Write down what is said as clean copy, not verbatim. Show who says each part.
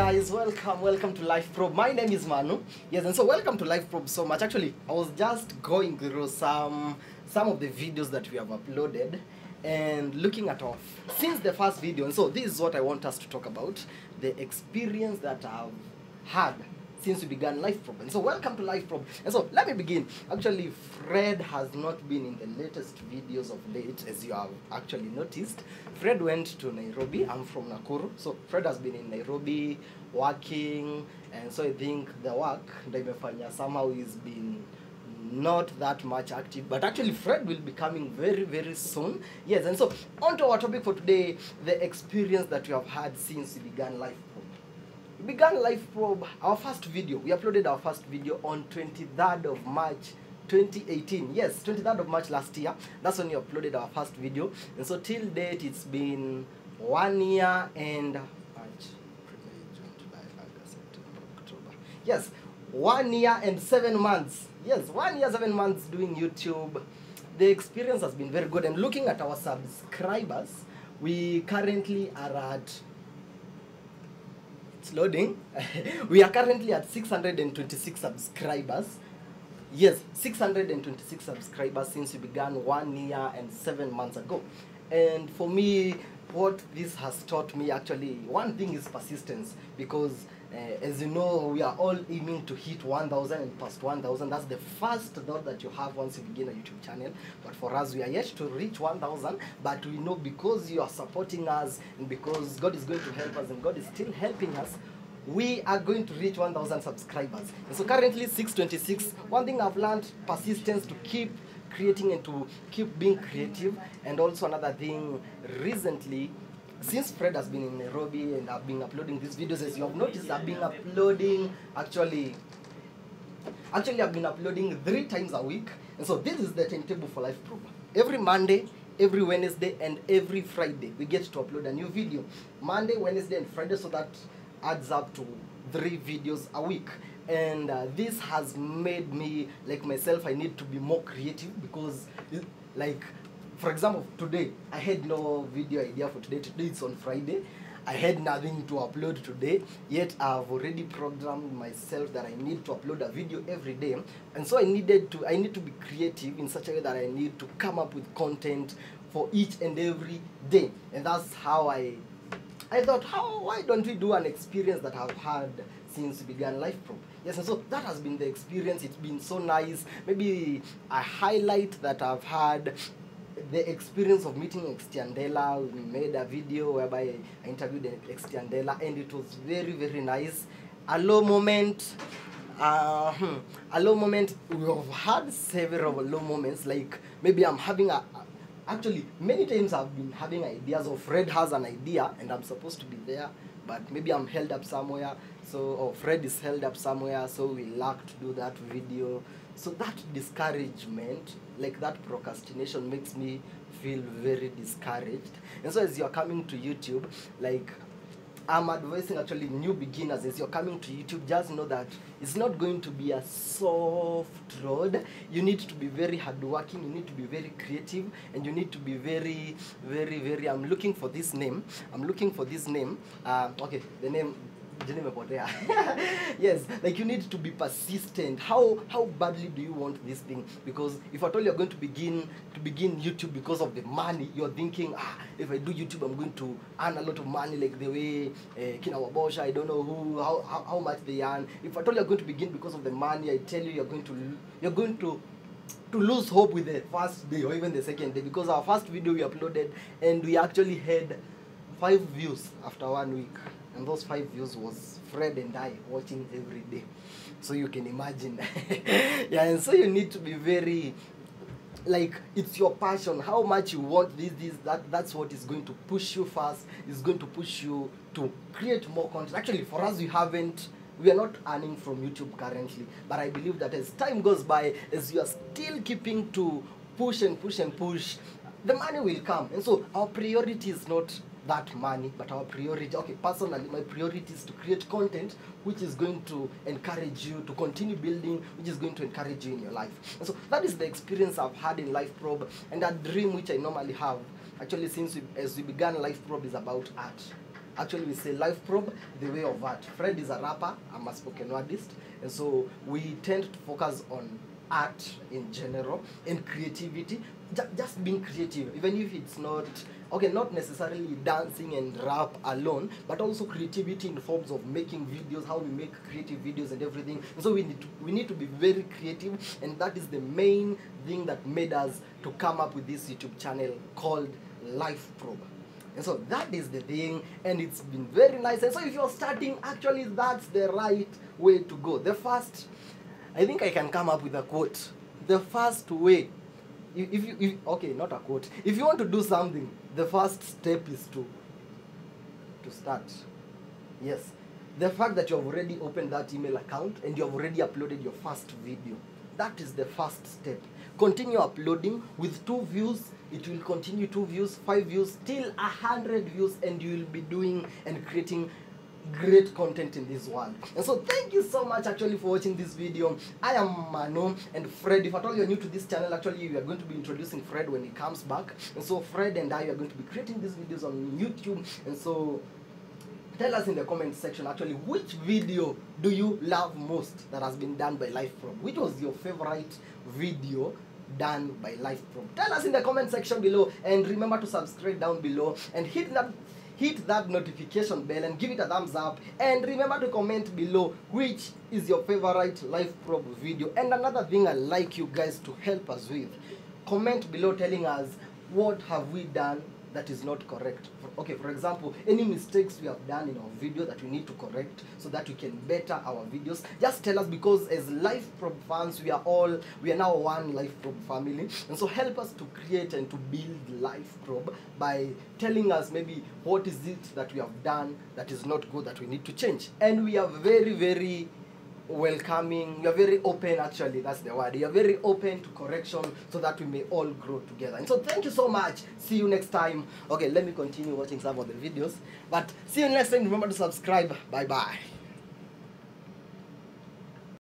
Speaker 1: guys, welcome to Life Probe. My name is Manu. Yes, and so welcome to Life Probe so much. Actually, I was just going through some of the videos that we have uploaded and looking at our since the first video. And so this is what I want us to talk about, the experience that I've had since we began Life Probe. And so welcome to Life Probe. And so let me begin. Actually, Fred has not been in the latest videos of late, as you have actually noticed. Fred went to Nairobi. I'm from Nakuru. So Fred has been in Nairobi working, and so I think the work Ndaimefanya somehow is been not that much active, but actually Fred will be coming very soon. Yes, and so on to our topic for today, the experience that we have had since we began Life Probe. We began Life Probe, our first video. We uploaded our first video on 23rd of March 2018. Yes, 23rd of March last year. That's when we uploaded our first video. And so till date, it's been 1 year and March, June, July, August, September, October. Yes, 1 year and 7 months. Yes, 1 year, 7 months doing YouTube. The experience has been very good. And looking at our subscribers, we currently are at... It's loading. We are currently at 626 subscribers. Yes, 626 subscribers since we began 1 year and 7 months ago. And for me, what this has taught me, actually, one thing is persistence, because as you know, we are all aiming to hit 1,000 and past 1,000. That's the first thought that you have once you begin a YouTube channel. But for us, we are yet to reach 1,000. But we know because you are supporting us and because God is going to help us and God is still helping us, we are going to reach 1,000 subscribers. And so currently 626. One thing I've learned, persistence, to keep creating and to keep being creative. And also another thing, recently, since Fred has been in Nairobi and I've been uploading these videos, as you have noticed, I've been uploading actually I've been uploading 3 times a week. And so this is the timetable for Life Probe. Every Monday, every Wednesday, and every Friday we get to upload a new video. Monday, Wednesday, and Friday, so that adds up to 3 videos a week. And this has made me, like myself, I need to be more creative, because like, for example, today I had no video idea for today. Today it's on Friday. I had nothing to upload today, yet I've already programmed myself that I need to upload a video every day. And so I need to be creative in such a way that I need to come up with content for each and every day. And that's how I thought, why don't we do an experience that I've had since we began Life Probe? Yes, and so that has been the experience. It's been so nice. Maybe a highlight that I've had, the experience of meeting Extiandela. We made a video whereby I interviewed Extiandela, and it was very nice. A low moment. A low moment. We have had several low moments. Like maybe I'm having actually, many times I've been having ideas, or Fred has an idea and I'm supposed to be there, but maybe I'm held up somewhere, or Fred is held up somewhere, so we lack to do that video. So that discouragement, like that procrastination, makes me feel very discouraged. And so as you're coming to YouTube, like, I'm advising actually new beginners, as you're coming to YouTube, just know that it's not going to be a soft road. You need to be very hardworking, you need to be very creative, and you need to be very, I'm looking for this name. Okay, the name, yes, like you need to be persistent. How badly do you want this thing? Because if at all you're going to begin YouTube because of the money, you're thinking, if I do YouTube, I'm going to earn a lot of money, like the way Kina Wabosha, I don't know who, how much they earn. If at all you're going to begin because of the money, I tell you, you're going to lose hope with the first day or even the second day, because our first video we uploaded and we actually had 5 views after 1 week. And those 5 views was Fred and I watching every day. So you can imagine. Yeah, and so you need to be very, like, it's your passion, how much you want that's what is going to push you fast, is going to push you to create more content. Actually, for us, we are not earning from YouTube currently, but I believe that as time goes by, as you are still keeping to push, the money will come. And so our priority is not that money, but our priority, okay, personally, my priority is to create content which is going to encourage you to continue building, which is going to encourage you in your life. And so that is the experience I've had in Life Probe, and that dream which I normally have, actually, as we began Life Probe, is about art. Actually, we say Life Probe, the way of art. Fred is a rapper, I'm a spoken wordist, and so we tend to focus on art in general and creativity. Just being creative, even if it's not okay, not necessarily dancing and rap alone, but also creativity in forms of making videos, how we make creative videos and everything. And so we need to be very creative, and that is the main thing that made us to come up with this YouTube channel called Life Probe. And so that is the thing, and it's been very nice. And so if you're starting, actually that's the right way to go. The first, I think I can come up with a quote. The first way, okay, not a quote. If you want to do something, the first step is to start. Yes. The fact that you have already opened that email account and you have already uploaded your first video, that is the first step. Continue uploading. With 2 views, it will continue 2 views, 5 views, till 100 views, and you will be doing and creating great content in this world. And so thank you so much actually for watching this video. I am Mano, and Fred, if at all you're new to this channel, actually we are going to be introducing Fred when he comes back. And so Fred and I are going to be creating these videos on YouTube. And so tell us in the comment section actually which video do you love most that has been done by Life Probe. Which was your favorite video done by Life Probe? Tell us in the comment section below, and remember to subscribe down below and hit that notification bell and give it a thumbs up, and remember to comment below which is your favorite Life Probe video. And another thing I'd like you guys to help us with, comment below telling us what have we done that is not correct. Okay, for example, any mistakes we have done in our video that we need to correct so that we can better our videos. Just tell us, because as Life Probe fans, we are now one Life Probe family. And so help us to create and to build Life Probe by telling us maybe what is it that we have done that is not good, that we need to change. And we are very, very welcoming. You're very open, actually, that's the word. You're very open to correction so that we may all grow together. And so thank you so much. See you next time. Okay, let me continue watching some of the videos, but see you next time. Remember to subscribe. Bye bye.